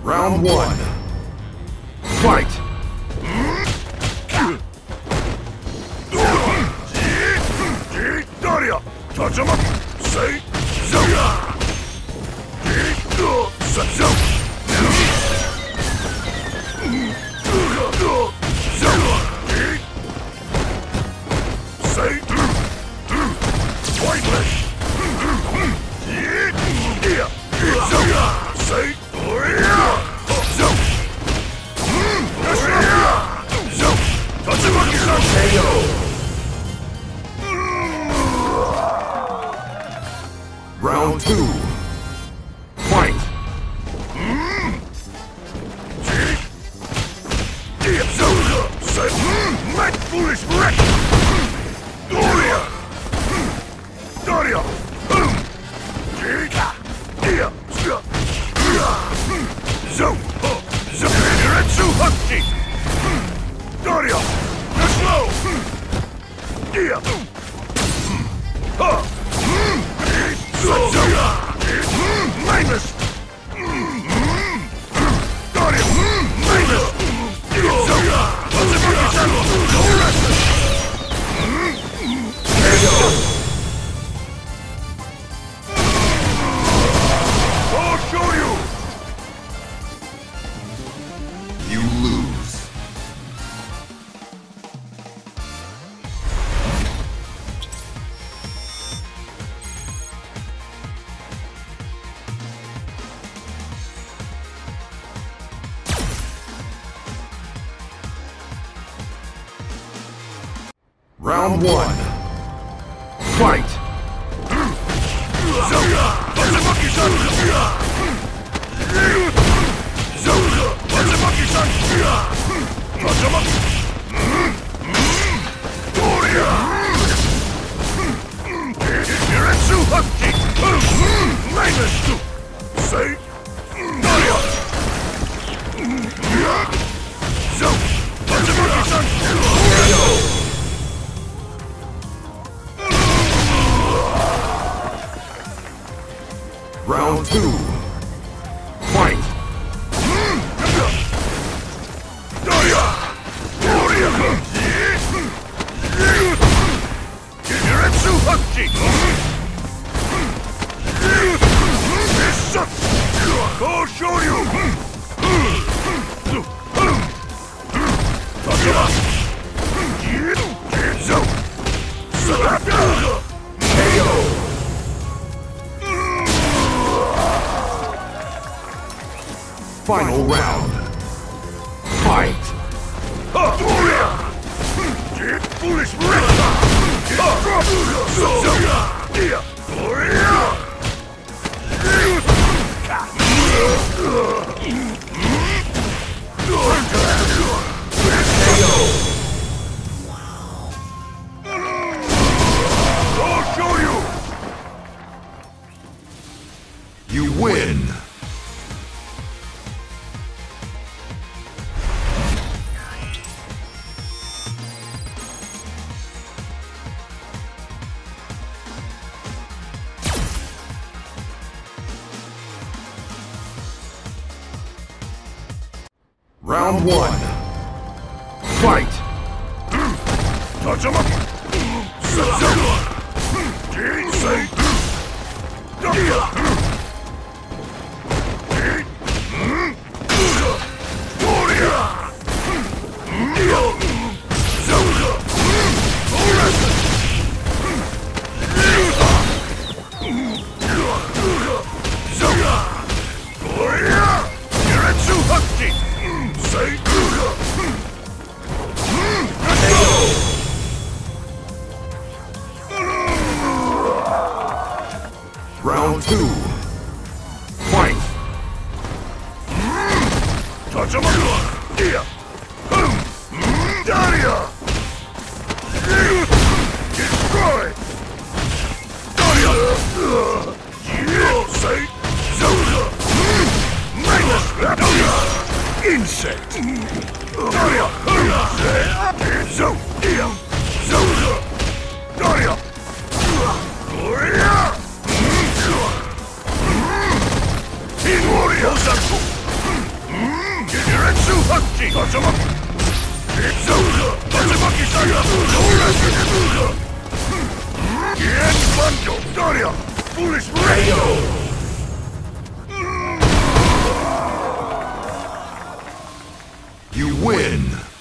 Round one. Fight! Daria! Tatsumaki! Say! Zoya! Say! Pointless! Say! Round two. Fight! Mad foolish wreck! Daria! Daria! Niretsu Hachi! Daria! You're slow! Minus! Daria! Minus! I'll show you! You lose. Round one. Fight! Say! Round two. Fight! I'll show you! Final round. Fight! Foolish I'll show you! You win! Round one. Fight! Tatsumaki! Say! Round two. Fight! Tatsumaki! Daria! Destroy! Daria! Say! Minus! Daria! Insect! Daria! Daria! Immortal! Genretsu Hachi! Tatsumaki! Itsu! Tatsumaki Saga! Gen Banjo! Daria! Foolish Radio! You win!